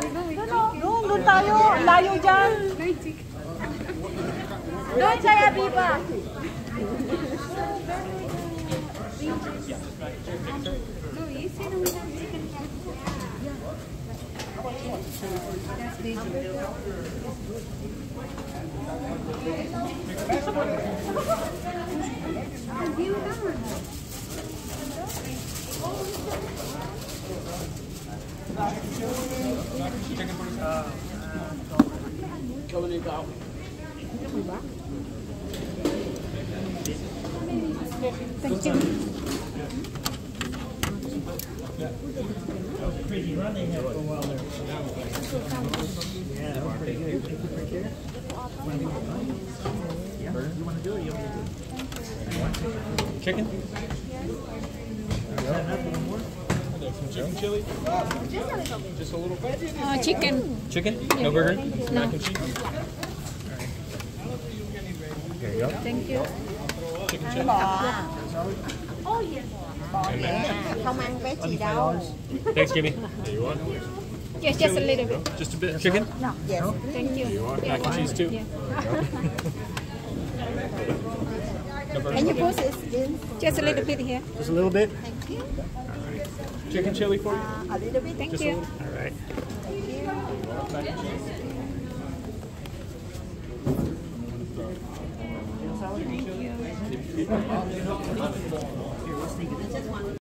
Doon tayo. Layo dyan. Doon saya Biba. No, you see the chicken. That's big. Thank you. Crazy run they had for a while there. Yeah, that was pretty good. Yeah. You want to do it? You want to do it? Chicken? Some chicken chili? Just a little bit. Chicken. Chicken? No burger? No. Mac and cheese? There you go. Thank you. Chicken chili. Không ăn bé chị đâu. Thanks, Jimmy. There you want? Yes, just a little bit. Just a bit. Chicken? No, yes. Thank you. You want mac and cheese too? Yeah. No burger? Can you put this? Just a little bit here. Just a little bit? Thank you. Chicken chili for you? A little bit. Thank Just a you. little? All right. Mac and cheese? Thank you.